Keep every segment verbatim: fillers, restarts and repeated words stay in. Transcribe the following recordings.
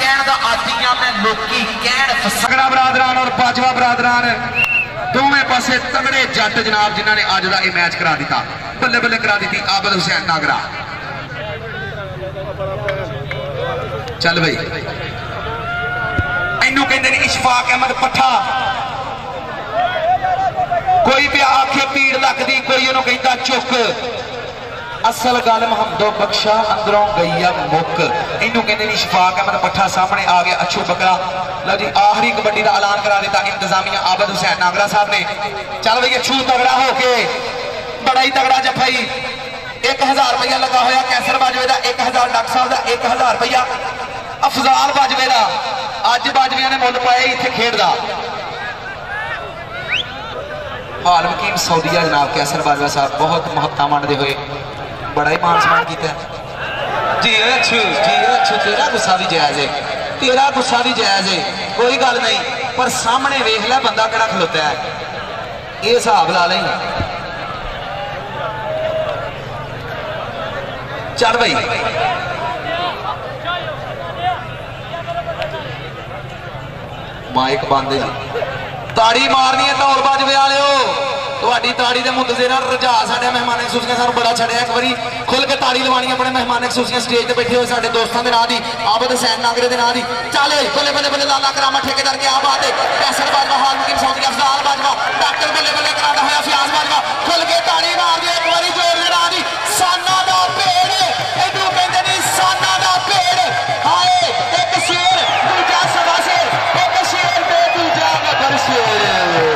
कहण दा आदी हां मैं लोकी कहण फसगड़ा बरादरान और बाजवा बरादरान दोवें पासे तगड़े जट जनाब जिन्होंने अज का यह मैच करा दिता। बल्ले बल्ले करा दी आबद हुसैन नागरा। चल बई इनू कहते हैं इशफाक अहमद पट्ठा। कोई भी आखे पीड़ लगती कोई इन्हों कहता चुक। असल गल महमदो बख्शा अंदरों गई है मुक। इनू कहते हैं इशफाक अहमद पट्ठा सामने आ गया अच्छू बकरा। लो जी आखिरी कबड्डी का ऐलान करा दिता इंतजामिया आबद हुसैन नागरा साहब ने। चल भई अच्छू तगड़ा होके बड़ा ही तगड़ा जफाई एक हजार रुपया लगा होया कैसर बाजवे का एक हजार डॉक्टर साहब का एक हजार रुपया अफजाल बाजवे का अज बाजविया ने मुल पाया इतने खेड का। हाल मकीम सऊदीया जनाब कैसर बाजवा साहब बहुत मुहब्बत मानते हुए बड़ा ही मान सम्मान किया। जी अच्छू जी अच्छू तेरा गुस्सा भी जायज है तेरा गुस्सा भी जायज है कोई गल नहीं पर सामने वेख लै बंदा किहड़ा खलोता है ये हिसाब ला लें। चल भाई माइक बंद जी ताड़ी मारनी है धौल बाजवे वालिओ ਤੁਹਾਡੀ ਤਾੜੀ ਦੇ ਮੁੱਦੇ ਨਾਲ ਰਜਾ ਸਾਡੇ ਮਹਿਮਾਨ ਖਸੂਸੀਆਂ ਸਾਨੂੰ ਬੜਾ ਛੜਿਆ ਇੱਕ ਵਾਰੀ ਖੁੱਲ ਕੇ ਤਾੜੀ ਲਵਾਣੀ ਆਪਣੇ ਮਹਿਮਾਨ ਖਸੂਸੀਆਂ ਸਟੇਜ ਤੇ ਬੈਠੇ ਹੋਏ ਸਾਡੇ ਦੋਸਤਾਂ ਦੇ ਨਾਂ ਦੀ ਆਬਦ ਹੁਸੈਨ ਨਾਗਰੇ ਦੇ ਨਾਂ ਦੀ ਚੱਲ ਬੱਲੇ ਬੱਲੇ ਬੱਲੇ ਲਾਲਾ ਕਰਾਮਾ ਠੇਕੇਦਾਰ ਕੀ ਆਬਾਦ ਹੈ ਕੈਸਰ ਬਾਜਵਾ ਹਾਲ ਮੁਕੀਮ ਸੌਦੀ ਅਫਜ਼ਾਲ ਬਾਜਵਾ ਡਾਕਟਰ ਬੱਲੇ ਬੱਲੇ ਕਰਾਦਾ ਹੋਇਆ ਫਿਆਜ਼ ਬਾਜਵਾ ਖੁੱਲ ਕੇ ਤਾੜੀ ਮਾਰ ਦਿਓ ਇੱਕ ਵਾਰੀ ਜ਼ੋਰ ਦੇ ਨਾਂ ਦੀ ਸਾਨਾ ਦਾ ਪੇੜ ਇਹਨੂੰ ਕਹਿੰਦੇ ਨਹੀਂ ਸਾਨਾ ਦਾ ਪੇੜ ਹਾਏ ਇੱਕ ਸ਼ੇਰ ਦੂਜਾ ਸਵਾ ਸ਼ੇਰ ਇੱਕ ਸ਼ੇਰ ਤੇ ਦੂਜਾ ਨਗਰ ਸ਼ੇਰ।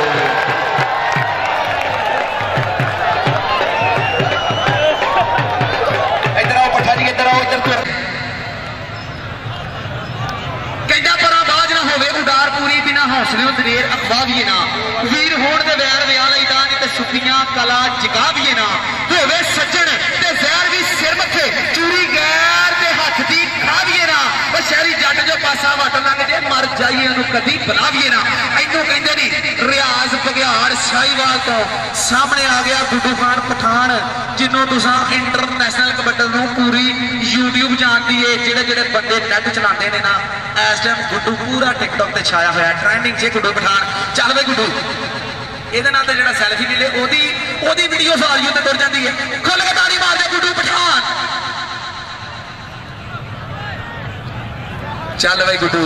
हौसले दलेर अखवा भी ना वीर होण दे वैर विआह लई दान ते सुखियां कला जगा भी ना होवे सज्जन ते जहर भी सिर मथे चूरी गैर दे हथ दी खा भी ना वो शहरी जट जो पासा वट लंघ जे मर जाइए उन्होंने कदी बुला भी ना। इनू कहते नहीं रियाज बघियाड़ शाहीवाल तो सामने आ गया गुड्डू खान पठान जिन्हों तुसा इंटरनेशनल कबड्डी नूं पूरी यूट्यूब जानती है जेड़े जेड़े बंदे नेट चलाते हैं ना इस टाइम गुड्डू पूरा टिकटॉक ते छाया होया ट्रेंडिंग से गुड्डू पठान। चल बई गुड्डू ਇਹਦੇ ਨਾਲ ਤੇ ਜਿਹੜਾ ਸੈਲਫੀ ਮਿਲੇ ਉਹਦੀ ਉਹਦੀ ਵੀਡੀਓ ਸਾਰੀ ਉੱਤੇ ਤੁਰ ਜਾਂਦੀ ਹੈ ਖੁੱਲ ਕੇ ਤਾੜੀ ਮਾਰਦੇ ਗੁੱਡੂ ਪਠਾਨ। ਚੱਲ ਬਈ ਗੁੱਡੂ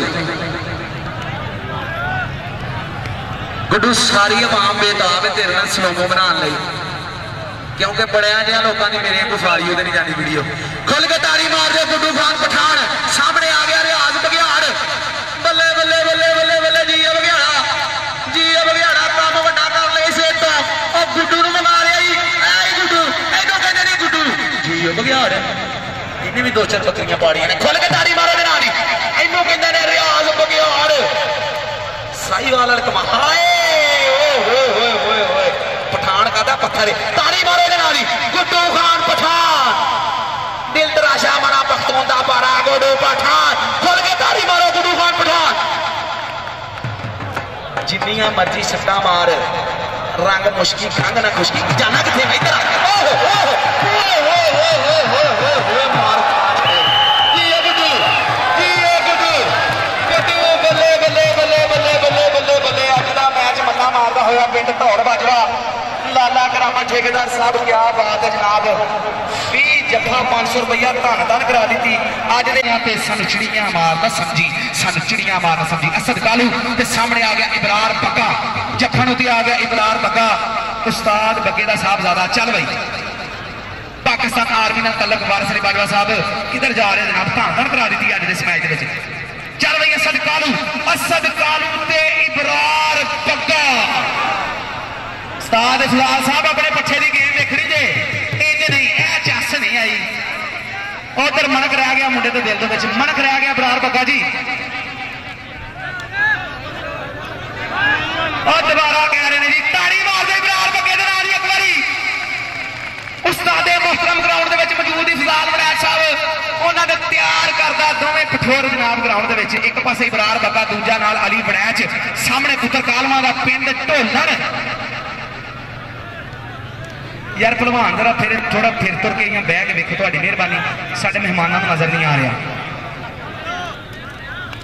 ਗੁੱਡੂ ਸਾਰੀ ਆਵਾਮ ਬੇਤਾਬ ਹੈ ਤੇਰੇ ਨਾਲ ਸਲੋਮੋ ਬਣਾਉਣ ਲਈ क्योंकि बड़िया जिहा लोगों की मेरे को सारी उधर नहीं जाती वीडियो खुल के ताड़ी मार दे गुड्डू खान पठान सामने आ गया रियाज बघियाड़ बल्ले बल्ले बल्ले बल्ले बल्ले जी बघियाड़ा जी बघियाड़ा काम वड्डा कर ले इसे तो और गुड्डू नूं मंगा लिया जी ऐ गुड्डू इहनूं कहंदे ने गुड्डू जी बघियाड़ इन्हें भी दो चार बकरियां पाड़ियां ने खुल के ताड़ी मारो दे नाल ही इहनूं कहंदे ने रियाज बघियाड़ साहीवाल कमा हाय ओए ओए ओए ओए पठान कहता पत्थर ताड़ी मारो दे नाल ही गुड्डू खान पठान दिल तराशा मना पख्तून दा पारा गुड्डू पठान खुल के ताड़ी मारो गुड्डू खान पठान। जिन्नियां मर्जी सट्टा मार रंग मुश्की खंग ना खुशकी जाना किथे मैं इधर मार जी गुड्डू जी गुड्डू गुड्डू बल्ले बल्ले बल्ले बल्ले बल्ले बल्ले बल्ले अज दा मैच मन्ना मारदा होया पिंड धौड़ बाजवा लाला करामा ठेकेदार साहब क्या बात है जनाब भी जफा पांच सौ रुपया धन धन करा दी अज दे यहाँ पे सन चिड़िया मारना समझी सन चिड़िया मारना समझी असद कालू ते सामने आ गया इबरार बग्गा जफा नूं आ गया इबरार बग्गा उस्ताद बग्गे दा साहब ज्यादा। चल भाई पाकिस्तान आर्मी नाल तलक वारिस अली बाजवा साहब किधर जा रहे जनाब धन धन करा दी अज इस मैच दे। चल भाई असद कालू असद कालू ते इबरार बग्गा उस्ताद फिलहाल साहब अपने पट्ठे की गेम देखनी जे इंज नहीं ए चस नहीं आई उधर मनक रह गया मुंडे के दिल के मनक रह गया बरार बग्गा जी और दोबारा कह रहे हैं जी ताड़ी मार दे बरार बग्गे दे नाल एक बारी उस्ताद मोहतरम ग्राउंड के मौजूद इफजाल वड़ैच साहब उन्होंने तैयार करता दोवें कठोर जनाब ग्राउंड के एक पासे बरार बग्गा दूजा नाल अली वड़ैच सामने पुत्र कालमा का पिंड ढोलन यार भलवान जरा फिर थोड़ा फिर तुर के बह के वेखो थोड़ी मेहरबानी साडे मेहमानों को नजर नहीं आ रहा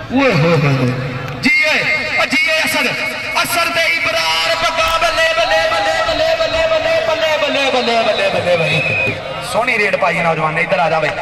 ओए होए होए जीए जीए असद असद ते इबरार पग्गा बल्ले बल्ले बल्ले बल्ले बल्ले बल्ले बल्ले बल्ले बल्ले बल्ले बल्ले भाई सोहनी रेड पाई नौजवान ने। इधर आ जा भाई,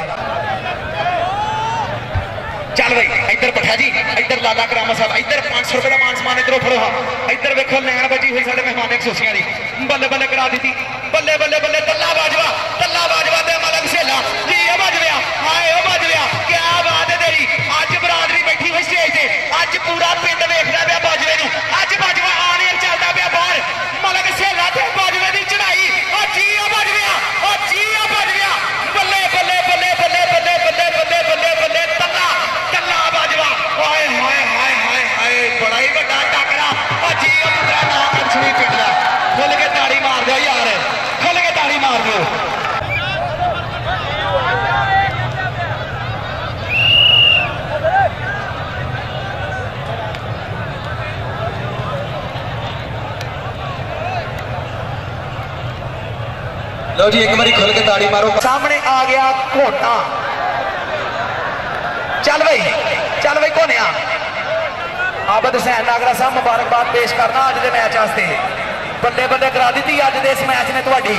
चल भाई इधर पठा जी, इधर लाला करामा साहब, इधर पांच सौ रुपए का मान समान इधरों फड़ो। हाँ इधर वेखो लैन बजी हुई साडे मेहमान एक सोसियां दी बल्ले बल्ले करा दी। बल्ले बल्ले बल्ले तल्ला बाजवा तल्ला बाजवा ते मलक सेला जी ए बजविया हाय ओ बजविया क्या बात है तेरी। अज बरादरी बैठी हुई स्टेज ते, अज पूरा पिंड वेखदा पिया बाजवे नूं। अज बाजवा आने चलदा पिया बाहर, मलक सेला ते बाजवे दी चढ़ाई। ओ जी ओ बजविया ओ जी ओ बजविया बल्ले बल्ले बल्ले बल्ले बल्ले बल्ले बल्ले बल्ले बल्ले तल्ला तल्ला बाजवा। हाय हाय हाय हाय हाय बड़ा ही बड़ा टकरा। ओ जी ओ पुत्रा ना कंसली पिंड दा खुल के ताड़ी मार दो यार, खुल के ताड़ी मार दो। लो जी एक बारी खुल के ताड़ी मारो। सामने आ गया घोटा। चल भाई चल भाई घोनिया आबद हुसैन नागरा साहब मुबारकबाद पेश करना अज के मैच वास्ते। बल्ले बल्ले करा दी अज के इस मैच ने तुहाडी।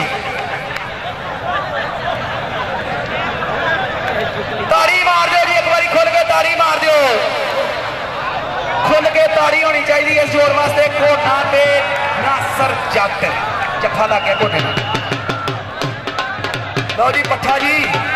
ताड़ी मार दो जी एक बारी खुल के ताड़ी मार दो, खुल के ताड़ी होनी चाहिए इस जोर वास्ते। घोटा ते नासर जट जफा लग गया घोटे। लो जी पट्ठा जी